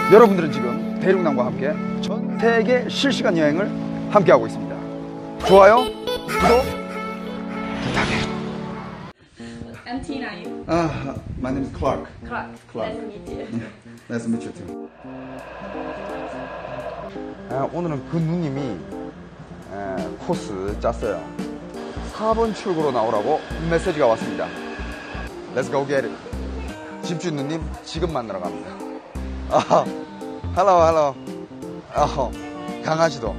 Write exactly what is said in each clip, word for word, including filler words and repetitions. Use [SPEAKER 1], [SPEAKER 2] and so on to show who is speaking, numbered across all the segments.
[SPEAKER 1] 여러분들은 지금 대륙남과 함께 전 세계 실시간 여행을 함께하고 있습니다. 좋아요, 구독 부탁해.
[SPEAKER 2] I'm Tina.
[SPEAKER 1] Uh, my name is Clark.
[SPEAKER 2] Clark.
[SPEAKER 1] Clark.
[SPEAKER 2] Nice to meet you.
[SPEAKER 1] Nice to meet you too. 아, 오늘은 그 누님이 에, 코스 짰어요. 사 번 출구로 나오라고 메시지가 왔습니다. Let's go get it. 집주인 누님 지금 만나러 갑니다. 아, hello, hello. 아, 강아지도.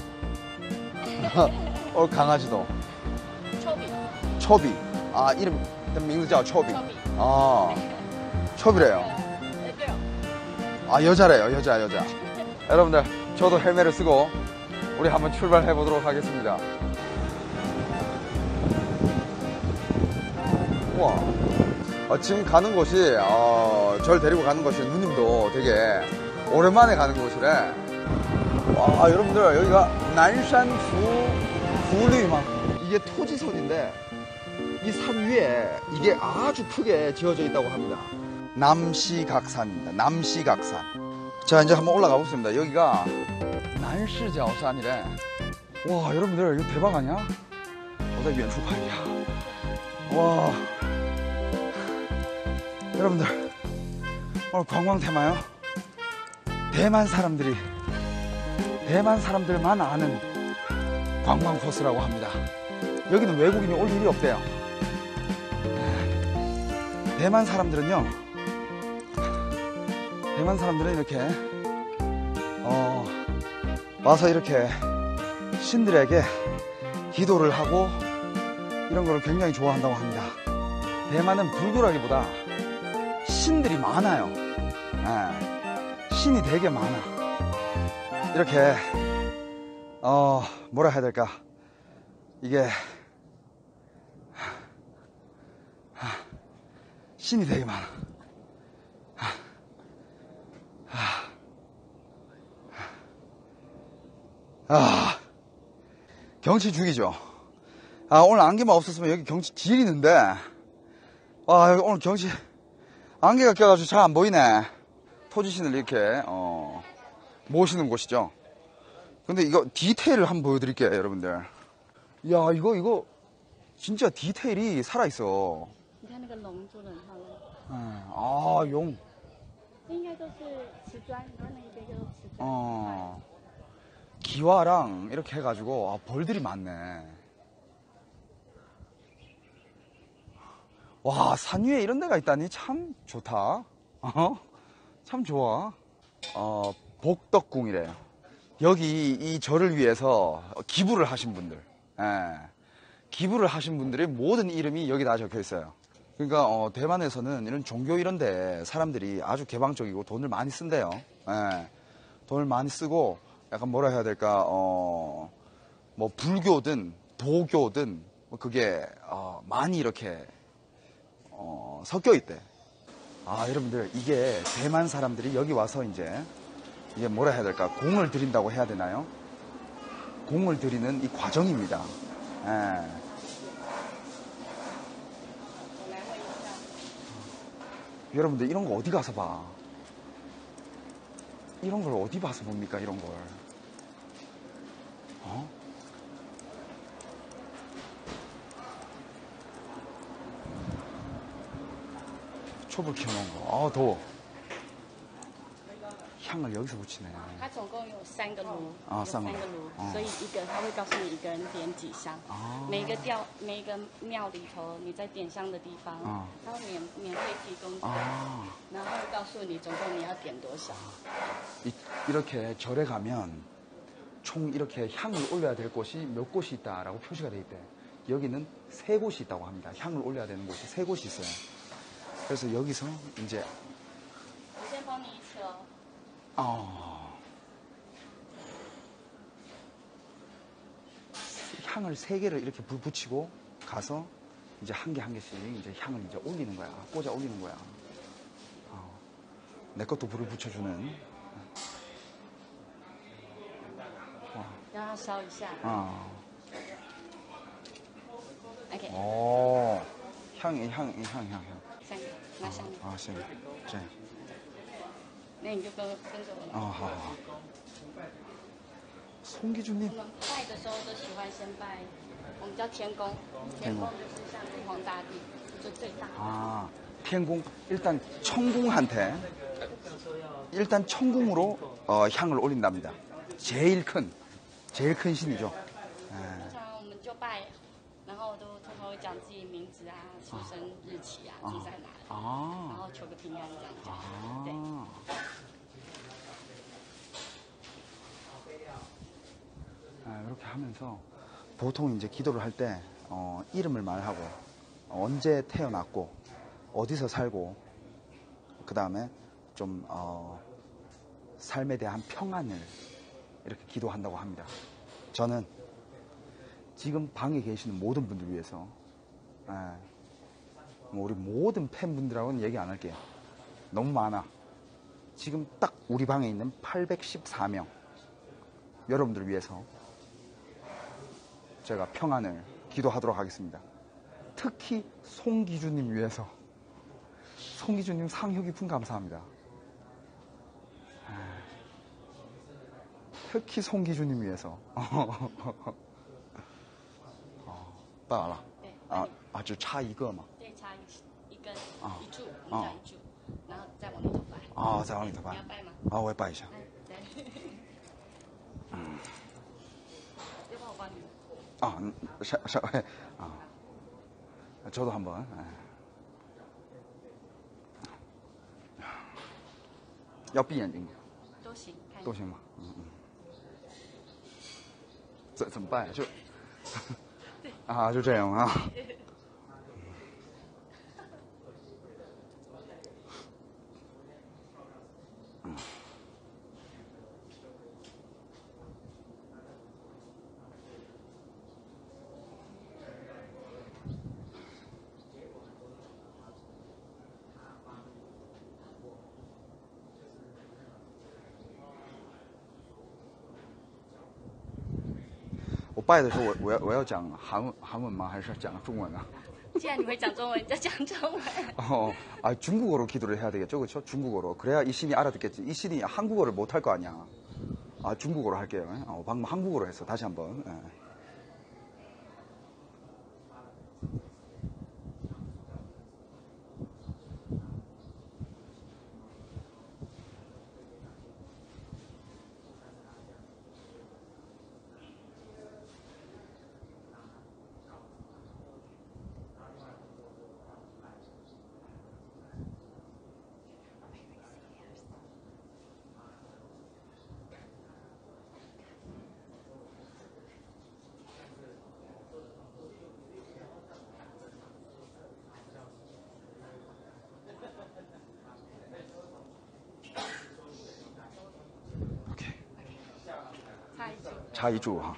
[SPEAKER 1] 어, 강아지도.
[SPEAKER 2] 초비.
[SPEAKER 1] 초비. 아, 이름,名字叫 초비.
[SPEAKER 2] 초비.
[SPEAKER 1] 아, 초비래요.
[SPEAKER 2] 여자요.
[SPEAKER 1] 아, 여자래요. 여자, 여자. 여러분들, 저도 헬멧을 쓰고 우리 한번 출발해 보도록 하겠습니다. 우와. 어, 지금 가는 곳이, 어, 절 데리고 가는 곳이 누님도 되게 오랜만에 가는 곳이래. 와, 여러분들, 여기가 난산푸 구리마. 이게 토지선인데, 이 산 위에 이게 아주 크게 지어져 있다고 합니다. 남시각산입니다. 남시각산. 자, 이제 한번 올라가 보겠습니다. 여기가 난시자오산이래. 와, 여러분들, 이거 대박 아니야? 어, 나遠处看一下. 와. 여러분들, 오늘 관광 테마요. 대만 사람들이, 대만 사람들만 아는 관광 코스라고 합니다. 여기는 외국인이 올 일이 없대요. 대만 사람들은요, 대만 사람들은 이렇게, 어, 와서 이렇게 신들에게 기도를 하고 이런 거를 굉장히 좋아한다고 합니다. 대만은 불교라기보다 신들이 많아요. 네. 신이 되게 많아. 이렇게, 어, 뭐라 해야 될까. 이게, 신이 되게 많아. 아, 경치 죽이죠. 아, 오늘 안개만 없었으면 여기 경치 지리는데, 아, 오늘 경치, 안개가 껴가지고 잘 안 보이네. 토지신을 이렇게, 어, 모시는 곳이죠. 근데 이거 디테일을 한번 보여드릴게요, 여러분들. 야, 이거, 이거, 진짜 디테일이 살아있어. 아, 용. 어, 기와랑 이렇게 해가지고, 아, 벌들이 많네. 와, 산 위에 이런 데가 있다니 참 좋다. 어? 참 좋아. 어, 복덕궁이래요. 여기 이 절을 위해서 기부를 하신 분들, 예. 기부를 하신 분들의 모든 이름이 여기 다 적혀 있어요. 그러니까 어, 대만에서는 이런 종교 이런데 사람들이 아주 개방적이고 돈을 많이 쓴대요. 예. 돈을 많이 쓰고 약간 뭐라 해야 될까, 어, 뭐 불교든 도교든 뭐 그게 어, 많이 이렇게 어, 섞여 있대. 아, 여러분들, 이게 대만 사람들이 여기 와서 이제 이게 뭐라 해야 될까, 공을 들인다고 해야 되나요? 공을 들이는 이 과정입니다. 예. 여러분들, 이런 거 어디 가서 봐? 이런 걸 어디 봐서 봅니까, 이런 걸? 어? 촛불 켜놓은 거. 아, 더워. 향을 여기서 붙이네.
[SPEAKER 2] 它总共有三个炉，
[SPEAKER 1] 啊
[SPEAKER 2] 有三
[SPEAKER 1] 三个
[SPEAKER 2] 个炉，
[SPEAKER 1] 哦
[SPEAKER 2] 所以一个他会告诉你一个人点几香。
[SPEAKER 1] 哦
[SPEAKER 2] 每一个吊每一个庙里头，你在点香的地方，
[SPEAKER 1] 哦
[SPEAKER 2] 他会免免费提供这个，
[SPEAKER 1] 아,
[SPEAKER 2] 然后会告诉你总共你要点多少。
[SPEAKER 1] 이, 이렇게 절에 가면 총 이렇게 향을 올려야 될 곳이 몇 곳이 있다라고 표시가 돼 있대. 여기는 세 곳이 있다고 합니다. 향을 올려야 되는 곳이 세 곳이 있어요. 그래서 여기서 이제
[SPEAKER 2] 我先帮你一车。
[SPEAKER 1] 어, 향을 세 개를 이렇게 불 붙이고 가서 이제 한 개 한 개씩 이제 향을 이제 올리는 거야. 꽂아 올리는 거야. 어, 내 것도 불을 붙여주는.
[SPEAKER 2] 让它烧一下。
[SPEAKER 1] 어.
[SPEAKER 2] OK，
[SPEAKER 1] 오, 향이 향, 향, 향, 향.
[SPEAKER 2] 三个拿香。
[SPEAKER 1] 아, 쌤, 네.
[SPEAKER 2] 那你就跟跟着我。
[SPEAKER 1] 아, 아. 송기주님.
[SPEAKER 2] 我们拜的时候都喜欢先拜，我们叫天公，天公就是像玉皇大帝，就最大。
[SPEAKER 1] 아,天公. 일단 천궁한테 일단 천궁으로 어, 향을 올린답니다. 제일 큰, 제일 큰 신이죠. 예.
[SPEAKER 2] 通常我们就拜，然后都通常会讲自己名字啊、出生日期啊、住在哪里，然
[SPEAKER 1] 아,
[SPEAKER 2] 后求个平安这样就好。对，
[SPEAKER 1] 아. 아, 이렇게 하면서 보통 이제 기도를 할 때 어, 이름을 말하고 언제 태어났고 어디서 살고 그 다음에 좀 어, 삶에 대한 평안을 이렇게 기도한다고 합니다. 저는 지금 방에 계시는 모든 분들 위해서 예, 뭐 우리 모든 팬분들하고는 얘기 안 할게요. 너무 많아. 지금 딱 우리 방에 있는 팔백십사 명 여러분들 위해서 제가 평안을 기도하도록 하겠습니다. 특히 송기주님 위해서. 송기주님 상효 깊은 감사합니다. 특히 송기주님 위해서. 어, 빨리 와라.
[SPEAKER 2] 네.
[SPEAKER 1] 아, 아, 就差一个嘛。
[SPEAKER 2] 对，插一一根
[SPEAKER 1] 啊
[SPEAKER 2] 一柱，我们叫一柱，然后再往里头拜。
[SPEAKER 1] 啊，再往里头拜。
[SPEAKER 2] 你要拜吗？
[SPEAKER 1] 啊，我也拜一下。
[SPEAKER 2] 哎，对。嗯。要不然我帮你。
[SPEAKER 1] 아, 음, 샤, 샤, 아. 저도 한번. 옆비眼睛
[SPEAKER 2] 都行，看
[SPEAKER 1] 都行吗？嗯嗯。怎怎么办呀？就啊，就这样啊。 我拜的时候，我我要我要讲韩文韩文吗？还是讲中文啊？
[SPEAKER 2] 既然你会讲中文，你就讲中文。
[SPEAKER 1] 어, 아, 중국어로 기도를 해야 되겠죠, 그렇죠? 중국어로. 그래야 이 신이 알아듣겠지. 이 신이 한국어를 못 할 거 아니야. 아, 중국어로 할게요. 어, 방금 한국어로 했어. 다시 한번. 예. 오케이.
[SPEAKER 2] 插一柱。
[SPEAKER 1] 자, 이주 하.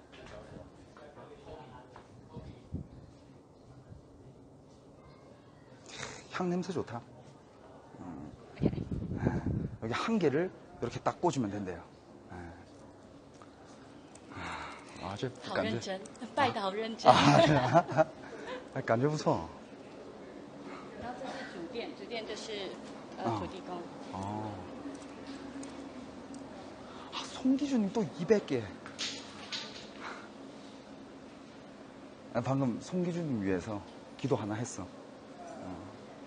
[SPEAKER 1] 향 냄새 좋다. 음. 여기 한 개를 이렇게 딱 꽂으면 된대요. 아, 저
[SPEAKER 2] 好
[SPEAKER 1] 感觉
[SPEAKER 2] 认真，拜的好认真。
[SPEAKER 1] 아, 感觉不错.
[SPEAKER 2] 然后这是主殿，主殿就是呃
[SPEAKER 1] 啊
[SPEAKER 2] 土地公。
[SPEAKER 1] 어. 아, 송기준님 또 이백 개. 아, 방금 송기준님 위해서 기도 하나 했어. 어.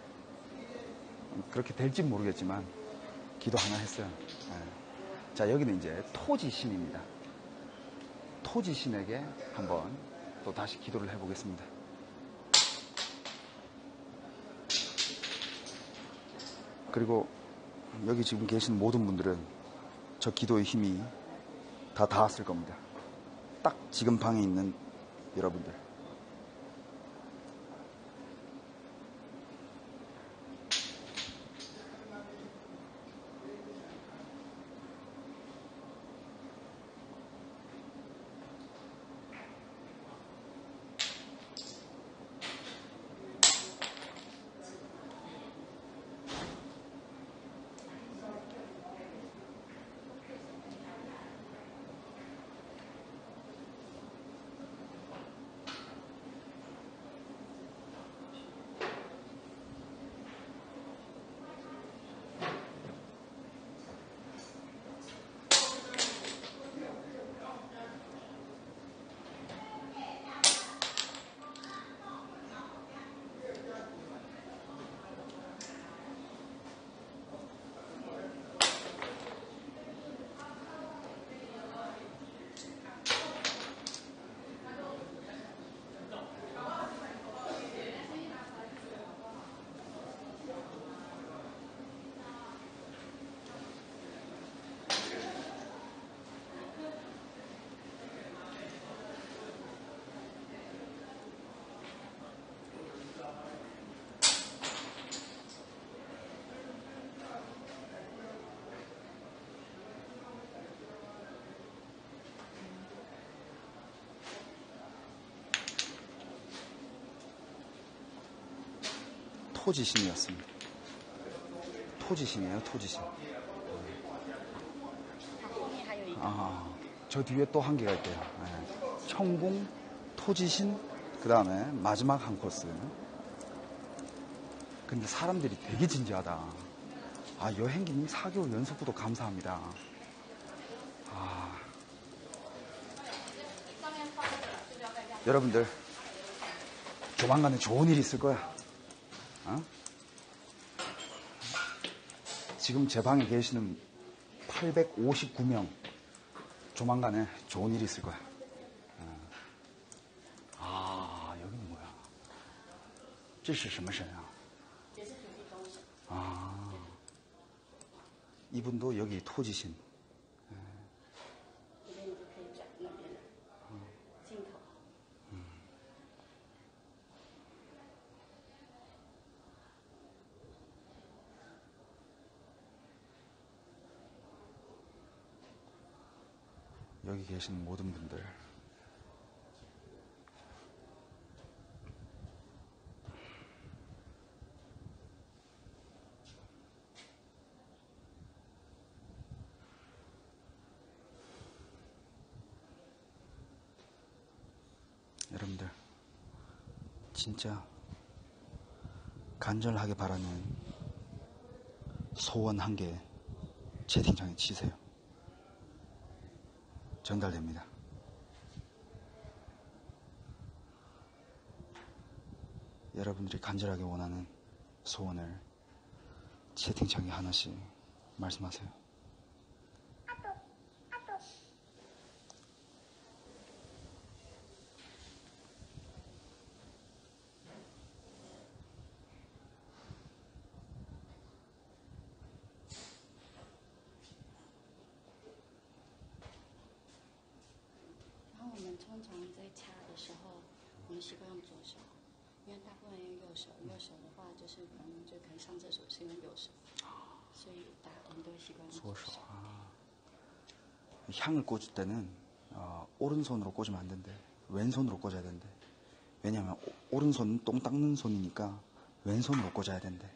[SPEAKER 1] 그렇게 될진 모르겠지만 기도 하나 했어요. 예. 자, 여기는 이제 토지신입니다. 토지신에게 한번 또 다시 기도를 해보겠습니다. 그리고 여기 지금 계신 모든 분들은 저 기도의 힘이 다 닿았을 겁니다. 딱 지금 방에 있는 여러분들. 토지신이었습니다. 토지신이에요, 토지신.
[SPEAKER 2] 后面还有一个
[SPEAKER 1] 아, 저 뒤에 또 한 개가 있대요. 네. 청궁, 토지신, 그 다음에 마지막 한 코스. 근데 사람들이 되게 진지하다. 아, 여행기님 사 개월 연속 구독 감사합니다. 아. 여러분들, 조만간에 좋은 일이 있을 거야. 어? 지금 제 방에 계시는 팔백오십구 명, 조만간에 좋은 일이 있을 거야. 어. 아, 여기는 뭐야? 这是什么神啊? 아, 이분도 여기 토지신. 여기 계신 모든 분들. 여러분들, 진짜 간절하게 바라는 소원 한 개 채팅창에 치세요. 전달됩니다. 여러분들이 간절하게 원하는 소원을 채팅창에 하나씩 말씀하세요.
[SPEAKER 3] 아빠, 아빠.
[SPEAKER 2] 然后我们通常在掐的时候，我们习惯用左手，因为大部分人用右手。右手的话，就是可能就可能上厕所是用右手，所以大我们都习惯用左手。
[SPEAKER 1] 아, 향을 꽂을 때는 어, 오른손으로 꽂으면 안 된대. 왼손으로 꽂아야 된대. 왜냐하면 오, 오른손은 똥 닦는 손이니까 왼손으로 꽂아야 된대.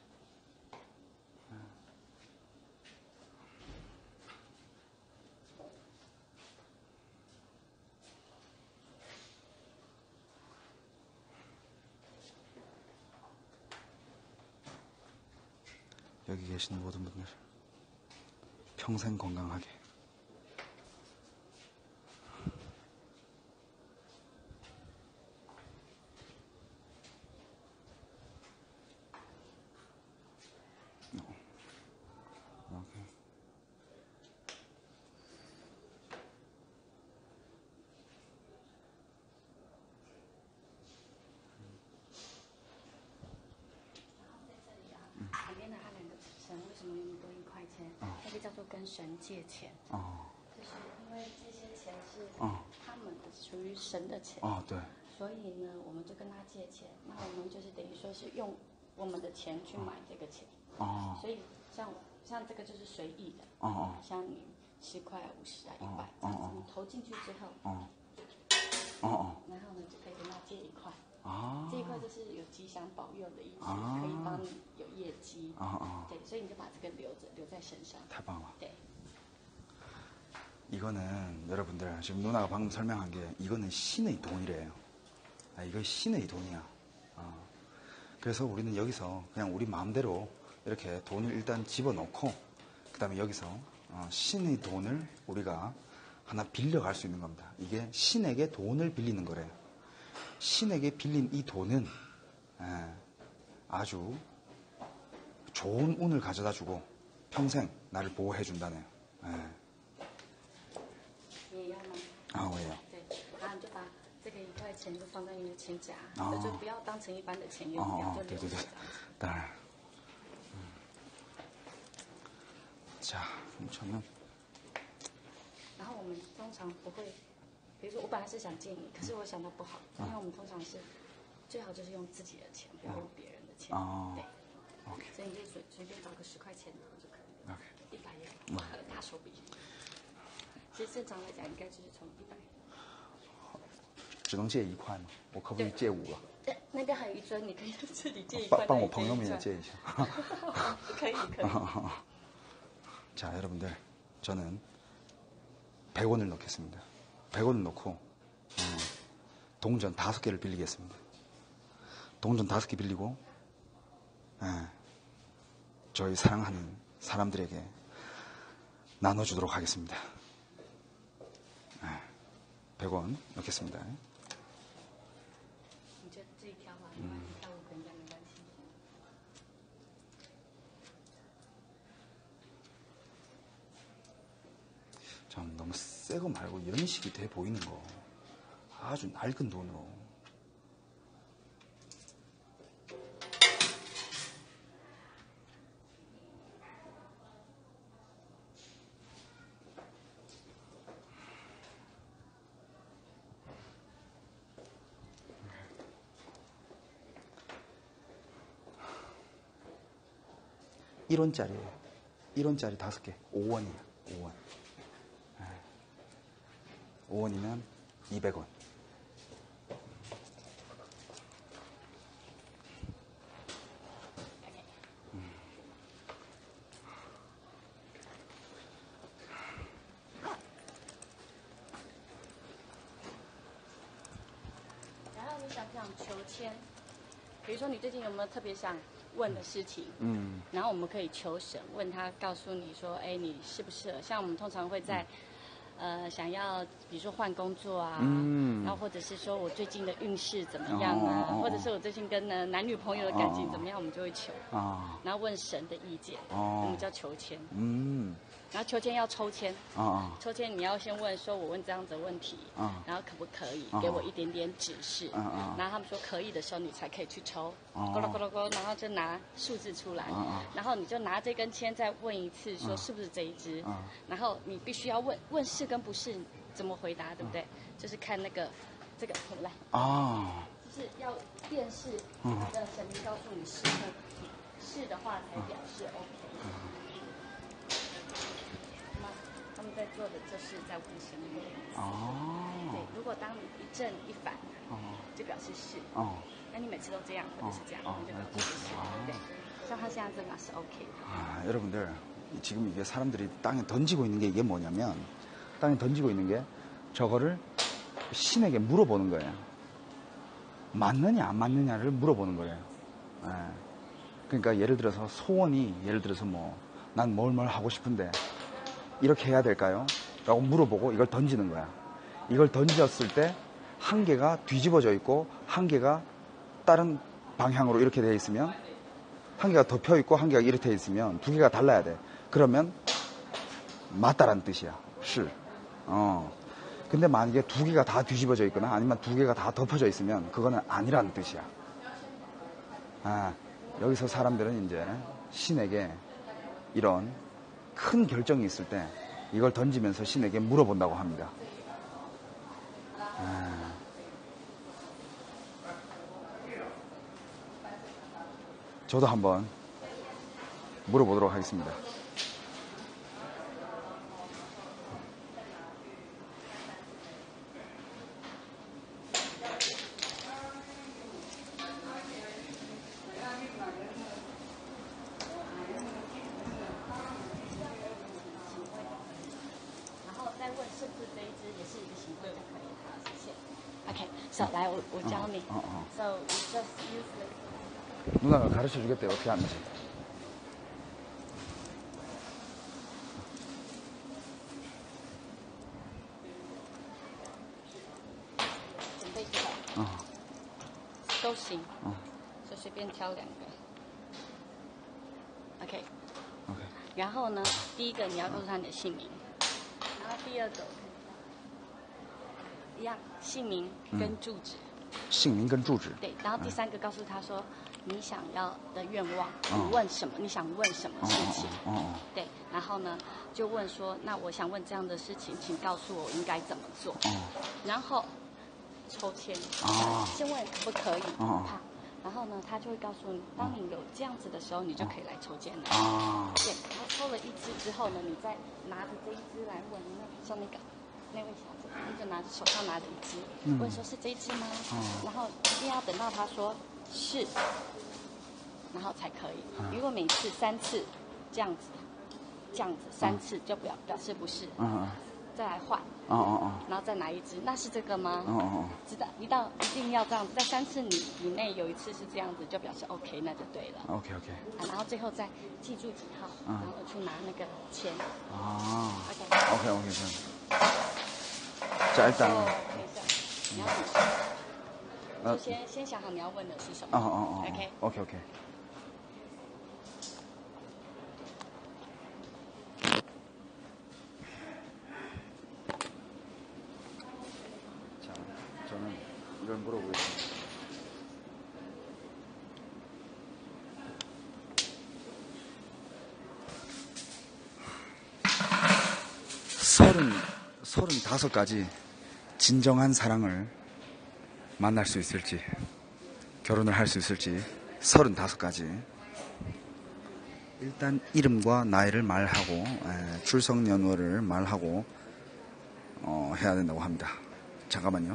[SPEAKER 1] 여기 계시는 모든 분들 평생 건강하게 이렇게.
[SPEAKER 2] 嗯 旁边的他两个神为什么用多一块钱？那个叫做跟神借钱，
[SPEAKER 1] 어,
[SPEAKER 2] 就是因为这些钱是
[SPEAKER 1] 哦
[SPEAKER 2] 他们的属于神的钱，
[SPEAKER 1] 어, 네.
[SPEAKER 2] 所以呢，我们就跟他借钱，那我们就是等于说是用我们的钱去买这个钱，
[SPEAKER 1] 어,
[SPEAKER 2] 所以像像这个就是随意的，
[SPEAKER 1] 어, 어,
[SPEAKER 2] 像你十块、五十啊、一百
[SPEAKER 1] 哦
[SPEAKER 2] 这样子，
[SPEAKER 1] 哦
[SPEAKER 2] 你投进去之后，
[SPEAKER 1] 어, 어, 어.
[SPEAKER 2] 然后呢就可以跟他借一块，
[SPEAKER 1] 아,
[SPEAKER 2] 这一块就是有吉祥保佑的意思，
[SPEAKER 1] 啊
[SPEAKER 2] 可以帮你有业绩，
[SPEAKER 1] 아, 아,
[SPEAKER 2] 对，所以你就把这个留着，留在身上，
[SPEAKER 1] 대박.
[SPEAKER 2] 对。
[SPEAKER 1] 이거는 여러분들 지금 누나가 방금 설명한 게 이거는 신의 돈이래요. 아, 이거 신의 돈이야. 어. 그래서 우리는 여기서 그냥 우리 마음대로 이렇게 돈을 일단 집어넣고 그 다음에 여기서 어, 신의 돈을 우리가 하나 빌려갈 수 있는 겁니다. 이게 신에게 돈을 빌리는 거래요. 신에게 빌린 이 돈은 예, 아주 좋은 운을 가져다 주고 평생 나를 보호해 준다네요. 예.
[SPEAKER 2] 你也要吗？
[SPEAKER 1] 아, 왜요?
[SPEAKER 2] 对，然后你就把这个一块钱就放在你的钱夹，
[SPEAKER 1] 哦
[SPEAKER 2] 就不要当成一般的钱用
[SPEAKER 1] 어,
[SPEAKER 2] 掉，
[SPEAKER 1] 어,
[SPEAKER 2] 就
[SPEAKER 1] 네,
[SPEAKER 2] 留
[SPEAKER 1] 네,
[SPEAKER 2] 着
[SPEAKER 1] 네.
[SPEAKER 2] 这样子。
[SPEAKER 1] 딸. 음. 자, 그러면
[SPEAKER 2] 然后我们通常不会，比如说我本来是想借你，可是我想到不好，因为我们通常是最好就是用自己的钱，不要用别人的钱。
[SPEAKER 1] 哦
[SPEAKER 2] 对，
[SPEAKER 1] OK,
[SPEAKER 2] 所以你就随随便找个十块钱的就可以了，
[SPEAKER 1] OK.
[SPEAKER 2] 一百也好，大手笔。其实正常来讲，应该就是从一百
[SPEAKER 1] 只能借一块吗？我可不可以借五个？
[SPEAKER 2] 对，那边还有一尊，你可以自己借一
[SPEAKER 1] 帮
[SPEAKER 2] 块。
[SPEAKER 1] 帮我朋友们也借一下。
[SPEAKER 2] 可以可以。
[SPEAKER 1] 자, 여러분들, 저는 백 원을 넣겠습니다. 백 원을 넣고 음, 동전 다섯 개를 빌리겠습니다. 동전 다섯 개 빌리고 예, 저희 사랑하는 사람들에게 나눠주도록 하겠습니다. 예, 백 원 넣겠습니다. 참 너무 새 거 말고 연식이 돼 보이는 거 아주 낡은 돈으로. 일 원짜리예요. 일 원짜리 다섯 개. 오 원이야. 오 원. 오 원이면 이백 원. 음.
[SPEAKER 2] 然后你想不想求签？比如说你最近有没有特别想问的事情？嗯，然后我们可以求神，问他告诉你说，哎，你适不适合？像我们通常会在。嗯 呃，想要比如说换工作啊，嗯，然后或者是说我最近的运势怎么样啊，哦、或者是我最近跟呢男女朋友的感情怎么样，哦、我们就会求啊，然后问神的意见，哦，我们叫求签，嗯，然后求签要抽签，啊，抽签你要先问说我问这样子的问题，啊，然后可不可以给我一点点指示，啊，然后他们说可以的时候，你才可以去抽，咕噜咕噜咕，然后就拿数字出来，啊，然后你就拿这根签再问一次，说是不是这一支，啊，然后你必须要问问是。 跟不是怎么回答，对不对？嗯、就是看那个这个来啊，就是要辨识他的神明告诉你是或不是的话，才表示 OK。那、嗯、他们在做的就是在问神明的意思。哦。对，如果当你一正一反，哦，就表示是。哦。那你每次都这样，或者是这样，哦、就表示是。对。像他现在这个是 OK 的。
[SPEAKER 1] 아, 여러분들 지금 이게 사람들이 땅에 던지고 있는 게 이게 뭐냐면. 땅에 던지고 있는 게 저거를 신에게 물어보는 거예요. 맞느냐 안 맞느냐를 물어보는 거예요. 예. 그러니까 예를 들어서 소원이 예를 들어서 뭐 난 뭘 뭘 하고 싶은데 이렇게 해야 될까요? 라고 물어보고 이걸 던지는 거야. 이걸 던졌을 때 한 개가 뒤집어져 있고 한 개가 다른 방향으로 이렇게 되어 있으면 한 개가 덮여 있고 한 개가 이렇게 되어 있으면 두 개가 달라야 돼. 그러면 맞다라는 뜻이야. 실. 어. 근데 만약에 두 개가 다 뒤집어져 있거나 아니면 두 개가 다 덮어져 있으면 그거는 아니라는 뜻이야. 아, 여기서 사람들은 이제 신에게 이런 큰 결정이 있을 때 이걸 던지면서 신에게 물어본다고 합니다. 아. 저도 한번 물어보도록 하겠습니다.
[SPEAKER 2] So, 来，我我教你。
[SPEAKER 1] 어, 어, 어.
[SPEAKER 2] So, you just use this.
[SPEAKER 1] 누나가 가르쳐 주겠대 어떻게 하는지. 어.
[SPEAKER 2] 都行。哦。就随便挑两个。OK。
[SPEAKER 1] OK。
[SPEAKER 2] 然后呢，第一个你要告诉他你的姓名，然后第二个。 一样，姓名跟住址。嗯、
[SPEAKER 1] 姓名跟住址。
[SPEAKER 2] 对，然后第三个告诉他说，嗯、你想要的愿望，你问什么？你想问什么事情？哦哦。对，然后呢，就问说，那我想问这样的事情，请告诉我应该怎么做。哦。然后抽签。啊。先问可不可以？哦。好。然后呢，他就会告诉你，当你有这样子的时候，你就可以来抽签了。啊。对，然后抽了一支之后呢，你再拿着这一支来问，那说那个。 那位小姐，你就拿着手上拿着一只，问说是这一只吗？然后一定要等到他说是，然后才可以。如果每次三次这样子，这样子三次就表表示不是，
[SPEAKER 1] 嗯嗯
[SPEAKER 2] 再来换，
[SPEAKER 1] 哦哦哦
[SPEAKER 2] 然后再拿一只，那是这个吗？
[SPEAKER 1] 哦哦
[SPEAKER 2] 知道，一到一定要这样子，在三次以以内有一次是这样子，就表示 OK，那就对了。
[SPEAKER 1] 哦，OK OK。
[SPEAKER 2] 啊，然后最后再记住几号，然后去拿那个钱。
[SPEAKER 1] 啊
[SPEAKER 2] OK。
[SPEAKER 1] ，OK OK 그럼。 자 일단
[SPEAKER 2] 哦，等一下，你要什么？
[SPEAKER 1] 어
[SPEAKER 2] 就先先想好你要问的是什么。
[SPEAKER 1] 哦哦哦
[SPEAKER 2] OK。
[SPEAKER 1] OK OK。 자, 저는 이걸 물어보겠습니다. 서른, 서른다섯 가지 진정한 사랑을 만날 수 있을지, 결혼을 할 수 있을지, 서른다섯 가지. 일단 이름과 나이를 말하고, 에, 출생연월을 말하고, 어, 해야 된다고 합니다. 잠깐만요.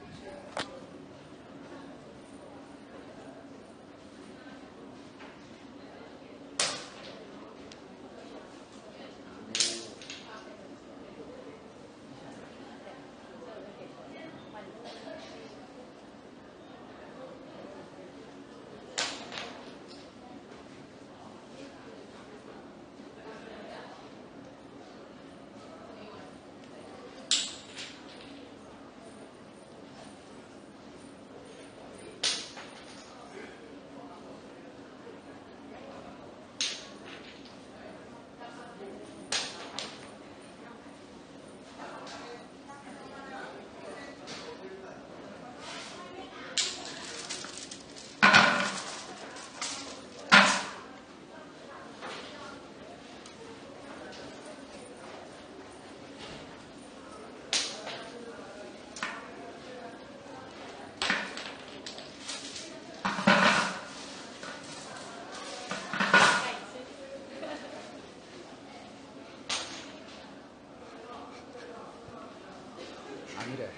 [SPEAKER 1] 아니래.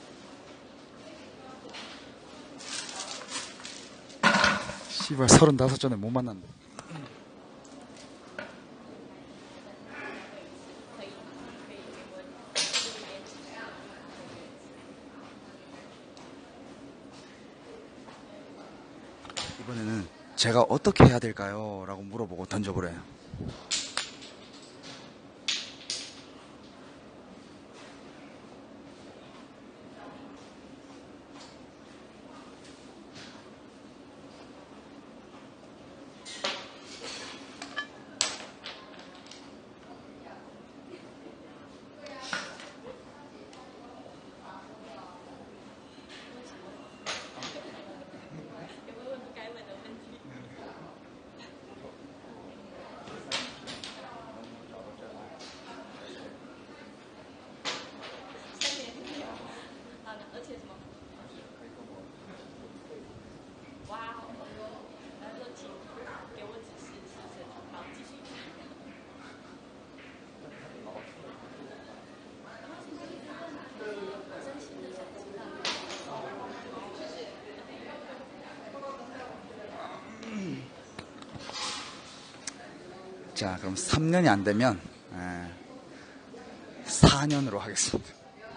[SPEAKER 1] 씨발 서른다섯 전에 못 만난다. 이번에는 제가 어떻게 해야 될까요? 라고 물어보고 던져보래요. 자, 그럼 삼 년이 안 되면 사 년으로 하겠습니다.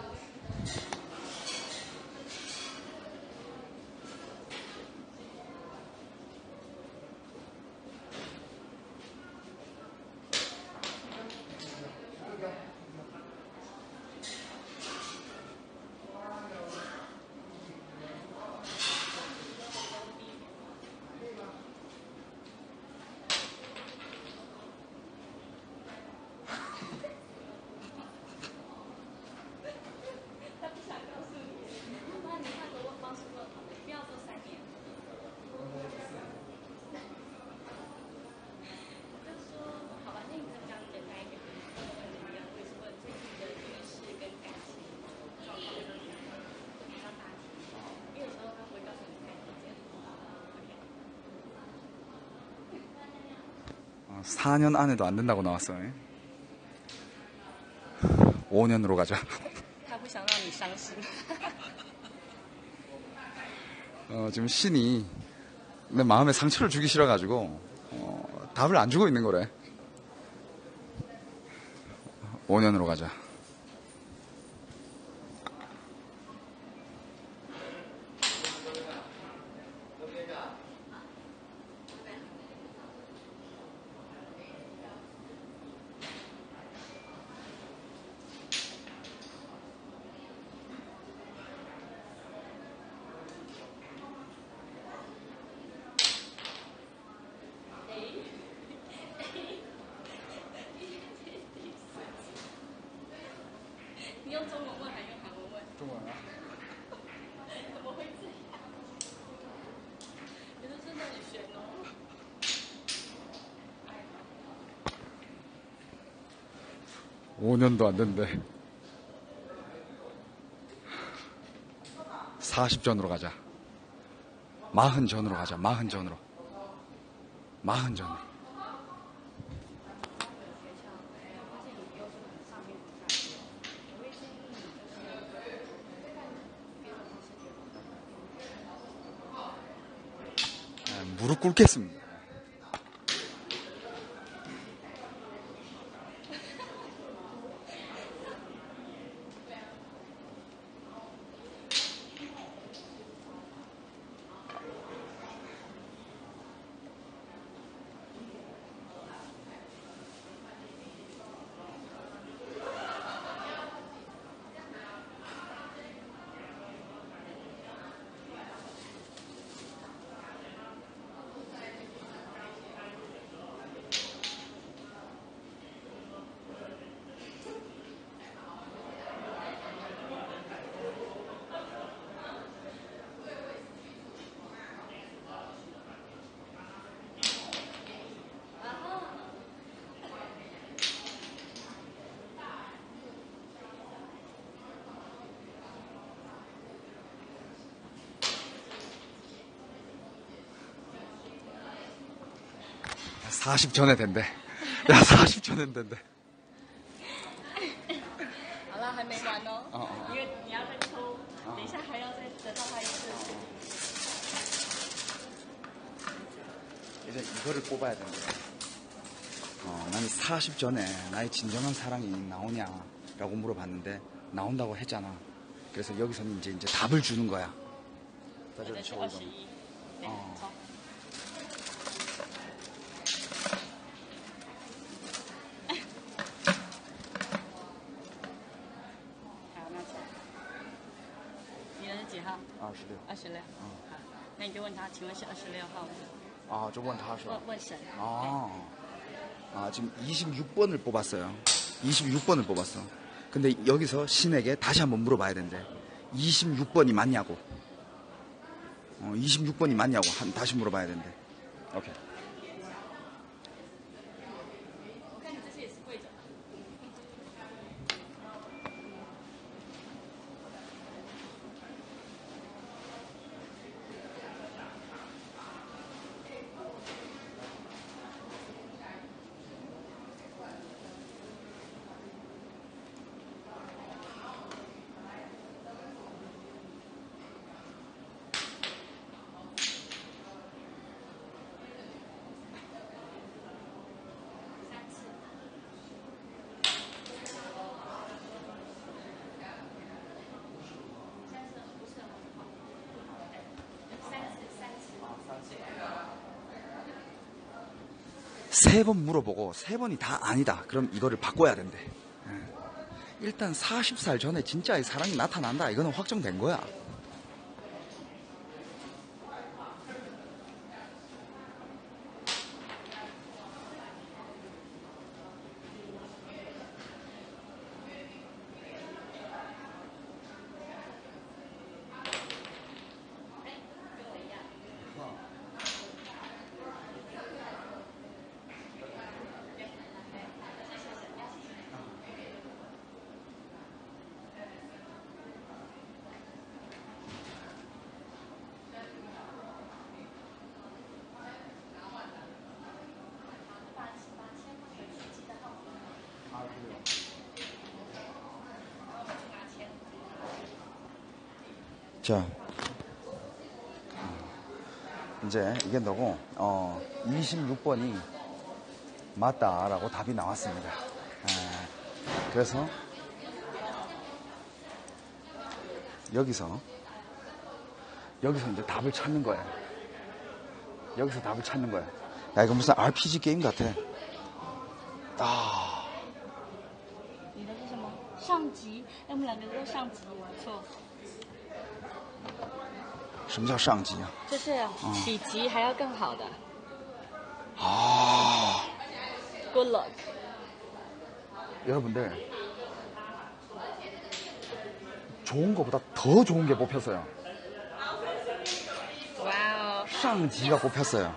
[SPEAKER 1] 사 년 안에도 안 된다고 나왔어요. 오 년으로 가자.
[SPEAKER 2] 想让你伤心。
[SPEAKER 1] 어, 지금 신이 내 마음에 상처를 주기 싫어가지고 어, 답을 안 주고 있는 거래. 오 년으로 가자.
[SPEAKER 2] 你用中文问还是用韩文问？
[SPEAKER 1] 中文啊。
[SPEAKER 2] 怎么会这样？你说真的很悬哦。
[SPEAKER 1] 오 년도 안 된대. 사십 전으로 가자. 마흔 전으로 가자. 마흔 전으로. 마흔 전으로. 아, 무릎 꿇겠습니다. 사십 전에 된대. 야, 사십 전에 된대.
[SPEAKER 2] 好了，还没完哦。
[SPEAKER 1] 哦哦
[SPEAKER 2] 因为你要再抽，等一下还要再得到他一次。
[SPEAKER 1] 이제 이거를 뽑아야 된대. 어, 나는 사십 전에 나의 진정한 사랑이 나오냐라고 물어봤는데 나온다고 했잖아. 그래서 여기서는 이제 이제 답을 주는 거야.
[SPEAKER 2] 我的是二十一。对，
[SPEAKER 1] 哦
[SPEAKER 2] 抽。 好，那抽。你的是几号？
[SPEAKER 1] 二十六。
[SPEAKER 2] 二十六。好，那你就问他，请问是二十六号吗？
[SPEAKER 1] 아, 저 원 다 하셔.
[SPEAKER 2] 问问神。
[SPEAKER 1] 아, 아, 지금 이십육 번을 뽑았어요. 이십육 번을 뽑았어. 근데 여기서 신에게 다시 한번 물어봐야 된대. 이십육 번이 맞냐고. 어, 이십육 번이 맞냐고 한, 다시 물어봐야 된대. 오케이.
[SPEAKER 2] 我看你这次也是跪着。
[SPEAKER 1] 세 번 물어보고 세 번이 다 아니다. 그럼 이거를 바꿔야 된대. 예. 일단 마흔 살 전에 진짜의 사랑이 나타난다. 이거는 확정된 거야. 자, 이제 이게 너고, 어, 이십육 번이 맞다라고 답이 나왔습니다. 에, 그래서, 여기서, 여기서 이제 답을 찾는 거예요. 여기서 답을 찾는 거예요. 야, 이거 무슨 알피지 게임 같아. 아,
[SPEAKER 2] 你的是什么？上级？哎，我们两个都上级，不错。
[SPEAKER 1] 什么叫上级啊？
[SPEAKER 2] 就是比级还要更好的。
[SPEAKER 1] 아,
[SPEAKER 2] Good luck。
[SPEAKER 1] 여러분들, 좋은 것보다 더 좋은 게 뽑혔어요.
[SPEAKER 2] 哇哦，
[SPEAKER 1] 상지가 뽑혔어요.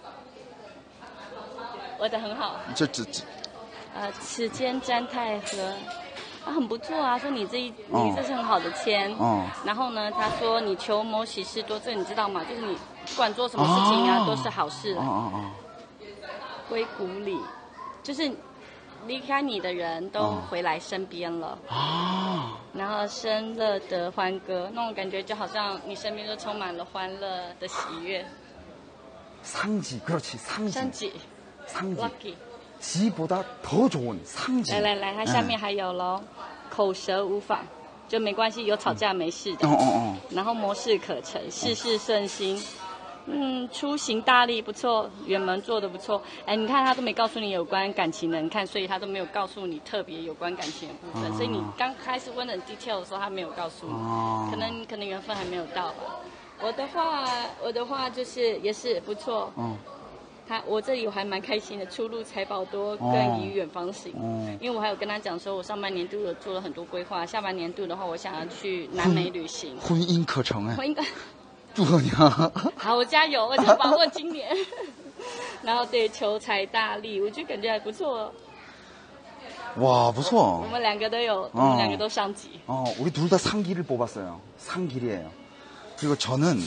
[SPEAKER 2] 我的很好。
[SPEAKER 1] 저, 저, 저,
[SPEAKER 2] 呃，此签占太和。啊，很不错啊！说你这一
[SPEAKER 1] 哦
[SPEAKER 2] 你这是很好的签，
[SPEAKER 1] 哦
[SPEAKER 2] 然后呢，他说你求某喜事多，这你知道吗？就是你不管做什么事情啊，
[SPEAKER 1] 哦
[SPEAKER 2] 都是好事
[SPEAKER 1] 哦。哦哦，
[SPEAKER 2] 归谷里，就是离开你的人都
[SPEAKER 1] 哦
[SPEAKER 2] 回来身边了，
[SPEAKER 1] 啊，
[SPEAKER 2] 然后生乐得欢歌，那种感觉就好像你身边都充满了欢乐的喜悦。
[SPEAKER 1] 상지, 그렇지, 상지.
[SPEAKER 2] 升级
[SPEAKER 1] 상지.
[SPEAKER 2] lucky。
[SPEAKER 1] 지보다 더 좋은 상지.
[SPEAKER 2] 来来来，它下面还有喽，口舌无妨，就没关系，有吵架没事的。
[SPEAKER 1] 어, 어, 어.
[SPEAKER 2] 然后模式可成，事事顺心。嗯，出行大力不错，远门做的不错。哎，你看他都没告诉你有关感情的，你看，所以他都没有告诉你特别有关感情的部分。
[SPEAKER 1] 哦
[SPEAKER 2] 所以你刚开始问很 detail 的时候，他没有告诉你，
[SPEAKER 1] 哦
[SPEAKER 2] 可能可能缘分还没有到吧。我的话，我的话就是也是不错。
[SPEAKER 1] 어.
[SPEAKER 2] 他我这里我还蛮开心的，出入财宝多，更以远方行。
[SPEAKER 1] 哦
[SPEAKER 2] 因为我还有跟他讲说，我上半年度有做了很多规划，下半年度的话，我想要去南美旅行。
[SPEAKER 1] 婚姻课程哎
[SPEAKER 2] 我应该
[SPEAKER 1] 祝贺你啊
[SPEAKER 2] 好，我加油，我想把握今年。然后对求财大利，我觉得感觉还不错。
[SPEAKER 1] 와,
[SPEAKER 2] 我
[SPEAKER 1] 무서워.
[SPEAKER 2] 们两个都有，我们两个都上级。
[SPEAKER 1] 어, 우리 둘 다 상기를 뽑았어요. 상길이에요. 그리고 저는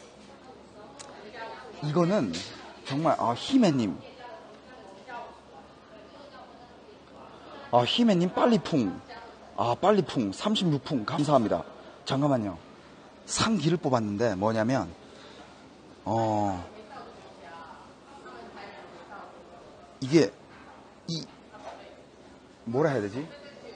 [SPEAKER 1] 이거는 정말 아, 희매님. 아, 희매님 빨리풍. 아, 빨리풍 삼십육 풍 감사합니다. 잠깐만요. 상기를 뽑았는데 뭐냐면 어 이게 이 뭐라 해야 되지?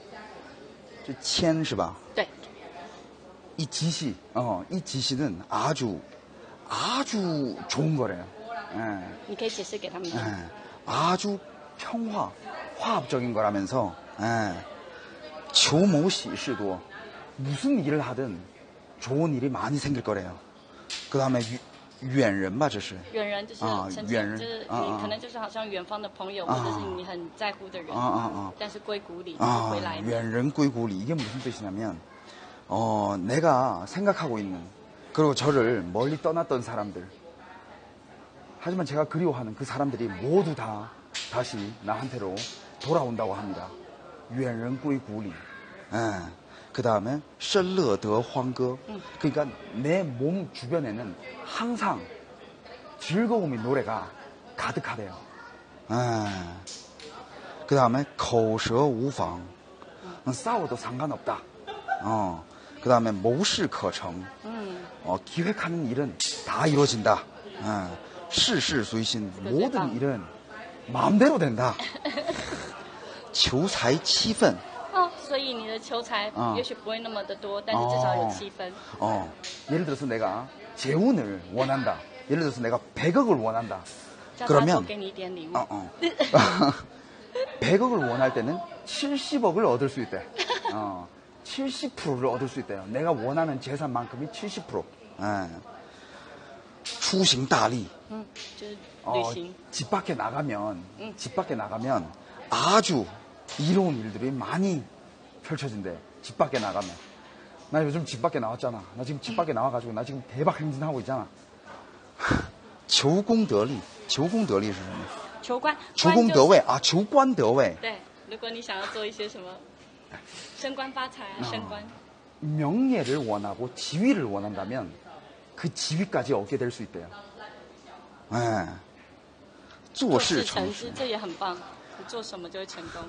[SPEAKER 1] 签是吧?
[SPEAKER 2] 对，
[SPEAKER 1] 이 지시, 어, 이 지시는 아주 아주 좋은 거래요. 예,
[SPEAKER 2] 你可以解释给他们听。
[SPEAKER 1] 예, 아주 평화, 화합적인 거라면서 예, 조모시시도 무슨 일을 하든 좋은 일이 많이 생길 거래요. 그 다음에远人吧这是
[SPEAKER 2] 远人就是
[SPEAKER 1] 啊
[SPEAKER 2] 曾
[SPEAKER 1] 远人
[SPEAKER 2] 经就是
[SPEAKER 1] 啊啊
[SPEAKER 2] 你可能就是好像远方的朋友，
[SPEAKER 1] 啊
[SPEAKER 2] 或者是你很在乎的人，
[SPEAKER 1] 아, 아, 아.
[SPEAKER 2] 但是归谷里就是
[SPEAKER 1] 아,
[SPEAKER 2] 回来的。
[SPEAKER 1] 远人归故里 이게 무슨 뜻이냐면 어, 내가 생각하고 있는 그리고 저를 멀리 떠났던 사람들 하지만 제가 그리워하는 그 사람들이 모두 다 다시 나한테로 돌아온다고 합니다. 远人归故里 그 다음에 生乐得欢歌 그러니까 내 몸 주변에는 항상 즐거움의 노래가 가득하대요. 그 다음에 口舌无妨 싸워도 상관없다. 어, 그 다음에 谋事可成
[SPEAKER 2] 嗯，
[SPEAKER 1] 어, 기획하는 일은 다 이루어진다. 어, 事事随心 모든 일은 마음대로 된다. 求财七分
[SPEAKER 2] 哦，所以你的求财
[SPEAKER 1] 啊
[SPEAKER 2] 也许不会那么的多，但是至少有七分。
[SPEAKER 1] 어, 예를 들어서 내가 재운을 원한다. 예를 들어서 내가 백억을 원한다.
[SPEAKER 2] 叫他
[SPEAKER 1] 그러면
[SPEAKER 2] 多给你一点礼物。
[SPEAKER 1] 어, 어. 백억을 원할 때는 칠십억을 얻을 수 있대. 어, 칠십 퍼센트를 얻을 수 있대요. 내가 원하는 재산만큼이 칠십 퍼센트. 예. 出行大力.
[SPEAKER 2] 嗯，就是旅
[SPEAKER 1] 어,
[SPEAKER 2] 行。
[SPEAKER 1] 집 밖에 나가면,
[SPEAKER 2] 응.
[SPEAKER 1] 집 밖에 나가면 아주 이로운 일들이 많이 펼쳐진대. 집 밖에 나가면. 나 요즘 집 밖에 나왔잖아. 나 지금 집 밖에 나와가지고 나 지금 대박 행진하고 있잖아. 求功得力,求功得力是什么?
[SPEAKER 2] 求官，
[SPEAKER 1] 求功得位啊,求官得位.
[SPEAKER 2] 对，如果你想要做一些什么，升官发财啊，升官。
[SPEAKER 1] 명예를 원하고 지위를 원한다면 그 지위까지 얻게 될 수 있대요. 예. 做
[SPEAKER 2] 做
[SPEAKER 1] 事
[SPEAKER 2] 事成
[SPEAKER 1] 成事
[SPEAKER 2] 之，这也很棒。你做什么就会成功。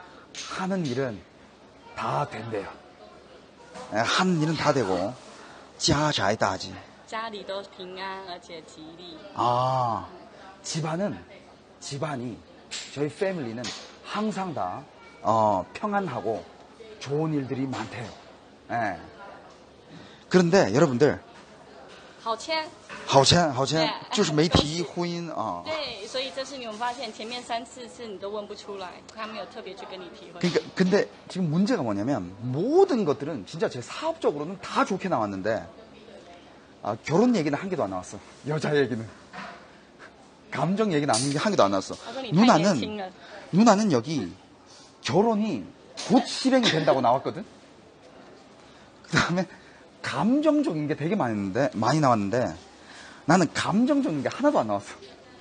[SPEAKER 1] 하는 일은 다 된대요. 예, 하는 일은 다 되고 家宅大吉.
[SPEAKER 2] 家里都平安而且吉利.
[SPEAKER 1] 아, 집안은, 집안이, 저희 패밀리는 항상 다, 어, 평안하고 좋은 일들이 많대요. 예. 그런데 여러분들,
[SPEAKER 2] 好签.
[SPEAKER 1] 好签,好签,
[SPEAKER 2] 对。
[SPEAKER 1] 就是没提婚姻啊.
[SPEAKER 2] 对，所以这次你们发现前面三四次你都问不出来，他没有特别去跟你提婚。
[SPEAKER 1] 그러니까 근데 지금 문제가 뭐냐면 모든 것들은 진짜 제 사업적으로는 다 좋게 나왔는데 아, 결혼 얘기는 한 개도 안 나왔어. 여자 얘기는. 감정 얘기는 한 개- 한 개도 안 나왔어. 누나는 누나는 여기 결혼이 곧 실행이 된다고 나왔거든. 그다음에 감정적인 게 되게 많이 있는데 많이 나왔는데 나는 감정적인 게 하나도 안 나왔어.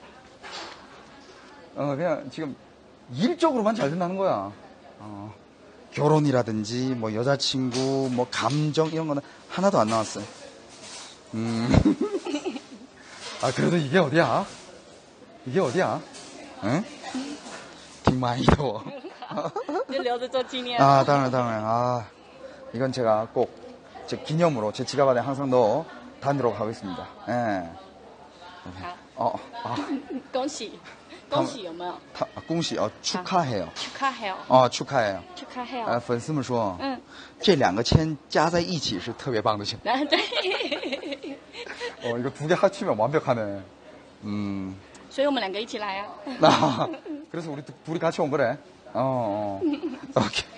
[SPEAKER 1] 어, 그냥 지금 일적으로만 잘 된다는 거야. 어, 결혼이라든지 뭐 여자친구 뭐 감정 이런 거는 하나도 안 나왔어요. 음. 아 그래도 이게 어디야? 이게 어디야? 응? 挺满意的我.
[SPEAKER 2] 就留着做纪念。
[SPEAKER 1] 아, 당연, 당연. 아, 이건 제가 꼭 제 기념으로 제 지갑 안에 항상 넣어 다니도록 하겠습니다. 예.
[SPEAKER 2] 好，
[SPEAKER 1] 어, 아,
[SPEAKER 2] 恭喜，恭喜有没有？
[SPEAKER 1] 타, 아,恭喜, 어, 축하해요.
[SPEAKER 2] 축하해요.
[SPEAKER 1] 어, 축하해요.
[SPEAKER 2] 축하해요.
[SPEAKER 1] 呃，粉丝们说，
[SPEAKER 2] 嗯，
[SPEAKER 1] 这两个签加在一起是特别棒的签。
[SPEAKER 2] 对。
[SPEAKER 1] 어, 이거 두 개 합치면 완벽하네. 음,
[SPEAKER 2] 所以我们两个一起来啊。
[SPEAKER 1] 나 그래서 우리 두- 둘이 같이 온 거래. 어, 어. 오케이.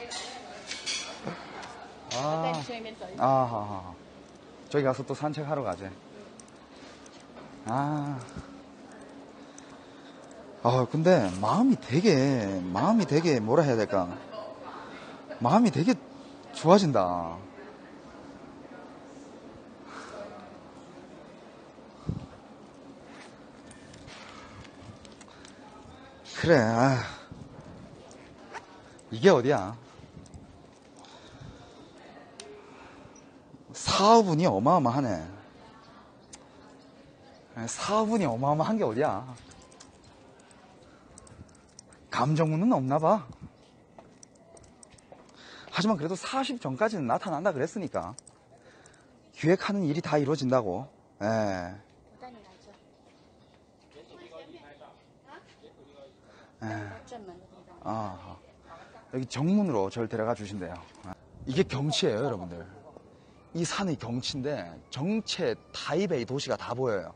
[SPEAKER 2] 带
[SPEAKER 1] 아,
[SPEAKER 2] 你去那边走一走。
[SPEAKER 1] 아, 하, 하. 저기 가서 또 산책하러 가재. 아. 아, 근데 마음이 되게, 마음이 되게 뭐라 해야 될까? 마음이 되게 좋아진다. 그래, 아. 이게 어디야? 사업운이 어마어마하네. 사업운이 어마어마한 게 어디야? 감정운은 없나 봐. 하지만 그래도 사십 전까지는 나타난다 그랬으니까. 기획하는 일이 다 이루어진다고. 예.
[SPEAKER 2] 我带你来这。
[SPEAKER 1] 예.
[SPEAKER 2] 正门的地方。
[SPEAKER 1] 아, 여기 정문으로 저를 데려가 주신대요. 이게 경치예요, 여러분들. 이 산이 경치인데 정체 타이베이 도시가 다 보여요.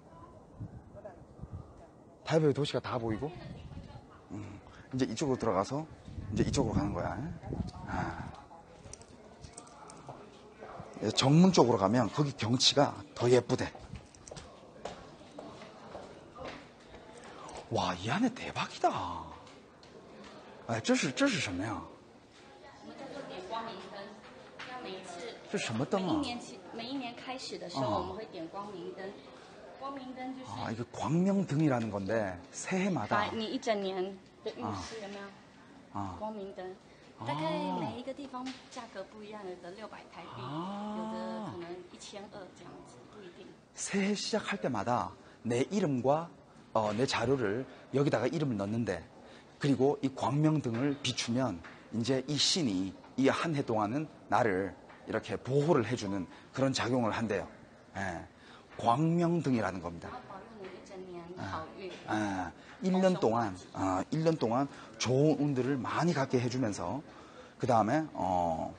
[SPEAKER 1] 타이베이 도시가 다 보이고, 음, 이제 이쪽으로 들어가서 이제 이쪽으로 가는 거야. 아. 정문 쪽으로 가면 거기 경치가 더 예쁘대. 와, 이 안에 대박이다. 아, 这是这是什么呀？
[SPEAKER 2] 我们叫做点光明灯，要每一次
[SPEAKER 1] 这什么灯啊？
[SPEAKER 2] 每一年起每一年开始的时候，
[SPEAKER 1] 啊
[SPEAKER 2] 我们会点光明灯。光明灯就是
[SPEAKER 1] 아, 이게 광명등이라는 건데
[SPEAKER 2] 把
[SPEAKER 1] 새해마다
[SPEAKER 2] 你一整年的运势有没有？
[SPEAKER 1] 아,
[SPEAKER 2] 光明灯，大概每一个地方价格不一样，有的六百台币，
[SPEAKER 1] 啊
[SPEAKER 2] 有的可能一千二这样子，不一定。
[SPEAKER 1] 새해 시작할 때마다 내 이름과 어, 내 자료를 여기다가 이름을 넣는데 그리고 이 광명등을 비추면 이제 이 신이 이 한 해 동안은 나를 이렇게 보호를 해주는 그런 작용을 한대요. 예, 광명등이라는 겁니다.
[SPEAKER 2] 保佑你一整年好运。
[SPEAKER 1] 아, 일 년 동안, 아, 일 년 동안 좋은 운들을 많이 갖게 해주면서, 그 다음에, 어,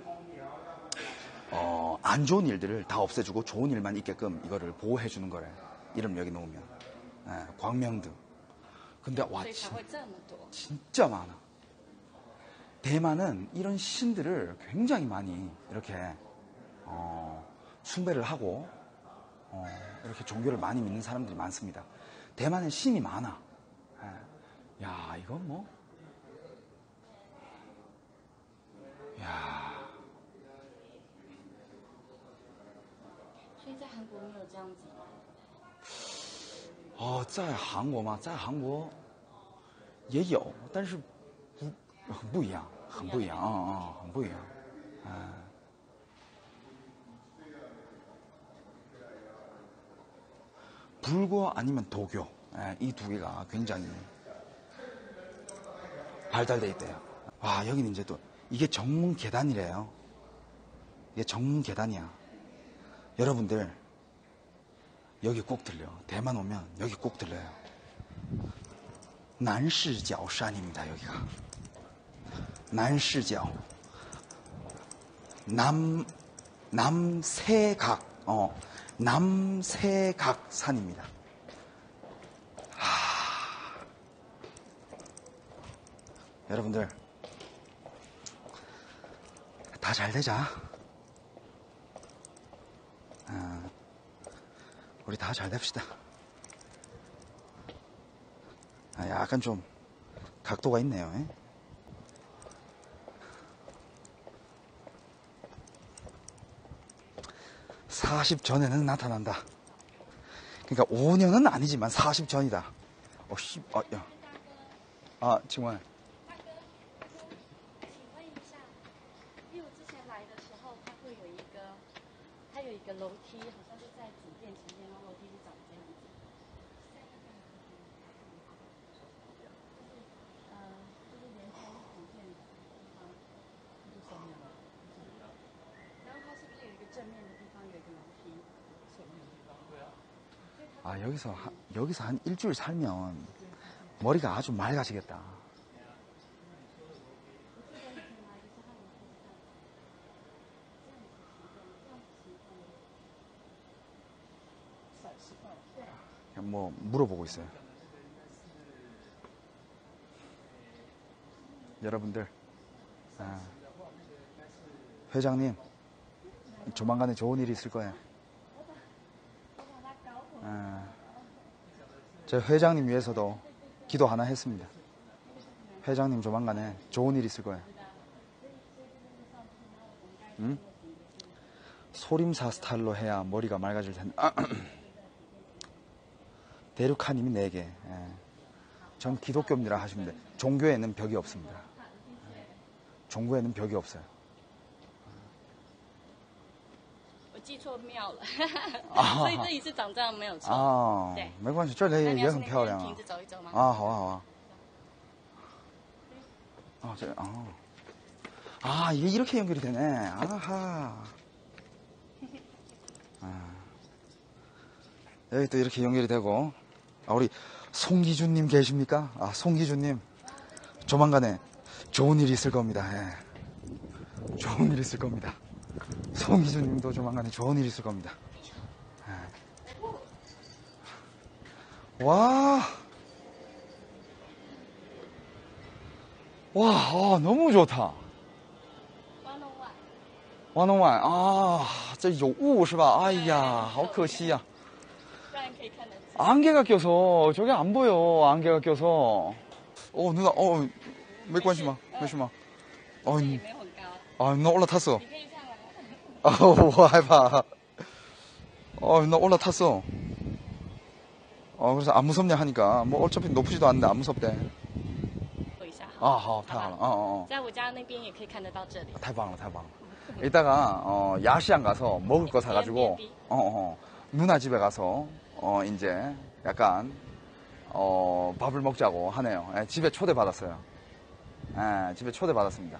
[SPEAKER 1] 어, 안 좋은 일들을 다 없애주고 좋은 일만 있게끔 이거를 보호해주는 거래. 이름 여기 놓으면. 예, 광명등. 근데 와,
[SPEAKER 2] 所以才
[SPEAKER 1] 진,
[SPEAKER 2] 会这么多。
[SPEAKER 1] 진짜 많아. 대만은 이런 신들을 굉장히 많이 이렇게, 어, 숭배를 하고, 어, 이렇게 종교를 많이 믿는 사람들이 많습니다. 대만에 신이 많아. 예. 야, 이건 뭐. 야.
[SPEAKER 2] 所以在韩国没有这样子吗？
[SPEAKER 1] 어, 在韩国嘛，在韩国也有，但是不很不一样，很不一样啊啊，很不一样。 불교 아니면 도교, 이 두 개가 굉장히 발달돼 있대요. 와, 여기는 이제 또 이게 정문 계단이래요. 이게 정문 계단이야. 여러분들 여기 꼭 들려. 대만 오면 여기 꼭 들려요. 난시角山입니다. 여기가 난시角남 남세각 어 남세각산입니다. 하... 여러분들 다 잘 되자. 아, 우리 다 잘 됩시다. 아, 약간 좀 각도가 있네요. 에? 사십 전에는 나타난다. 그러니까 오 년은 아니지만 사십 전이다. 어, 씨, 아, 야. 아, 정말.
[SPEAKER 2] 大哥，请问一下，因为我之前来的时候，它会有一个，它有一个楼梯，好像是在主殿前面，然后楼梯是长这样子。呃，就是连通主殿的地方，就上面了。然后它是不是有一个正面的地方有一个楼梯？
[SPEAKER 1] 아, 여기서, 하- 여기서 한 일주일 살면 머리가 아주 맑아지겠다. 그냥 뭐 물어보고 있어요. 여러분들, 아, 회장님, 조만간에 좋은 일이 있을 거예요. 아, 제 회장님 위해서도 기도 하나 했습니다. 회장님 조만간에 좋은 일 있을 거예요. 응? 소림사 스타일로 해야 머리가 맑아질 텐데. 대륙하님이 네 개. 예. 전 기독교입니다 하시면 돼. 종교에는 벽이 없습니다. 종교에는 벽이 없어요.
[SPEAKER 2] 我记错庙了，
[SPEAKER 1] 啊
[SPEAKER 2] 所以这里是长这样没有错。
[SPEAKER 1] 아,
[SPEAKER 2] 对。
[SPEAKER 1] 没关系，这里
[SPEAKER 2] 那
[SPEAKER 1] 也也
[SPEAKER 2] 你要去那边
[SPEAKER 1] 很漂亮啊
[SPEAKER 2] 停。着走一走吗？
[SPEAKER 1] 아, 好啊，好啊。 아, 저, 아. 아, 이게 이렇게 연결이 되네. 아하. 아. 여기 또 이렇게 연결이 되고. 아, 우리 송기준님 계십니까? 아, 송기준님. 조만간에 좋은 일이 있을 겁니다. 예. 좋은 일이 있을 겁니다. 송기준님도 조만간에 좋은 일이 있을 겁니다. 예. 와. 와, 아, 너무 좋다.
[SPEAKER 2] 湾龙湾，
[SPEAKER 1] 王东莞啊，这有雾是吧？哎呀，好可惜呀、
[SPEAKER 2] 不然可以看得见。
[SPEAKER 1] 안개가 껴서 저게 안 보여. 안개가 껴서. 어 누나, 어, 몇 관심아, 몇 관심아. 어,
[SPEAKER 2] 也没有很高，
[SPEAKER 1] 아 누나 올라탔어.
[SPEAKER 2] 你可以上来。
[SPEAKER 1] 아, 와, 해봐. 어, 누나 올라탔어. 어, 그래서 안 무섭냐 하니까 뭐 어차피 높지도 않는데 안 무섭대.
[SPEAKER 2] 走一下。
[SPEAKER 1] 아, 好, 太好了. 어, 어, 어.
[SPEAKER 2] 在我家那边也可以看得到这里。
[SPEAKER 1] 太棒了, 太棒了. 이따가 어, 야시장 가서 먹을 거 사가지고 어, 어, 누나 집에 가서 어, 이제 약간 어, 밥을 먹자고 하네요. 예, 집에 초대 받았어요. 예, 집에 초대 받았습니다.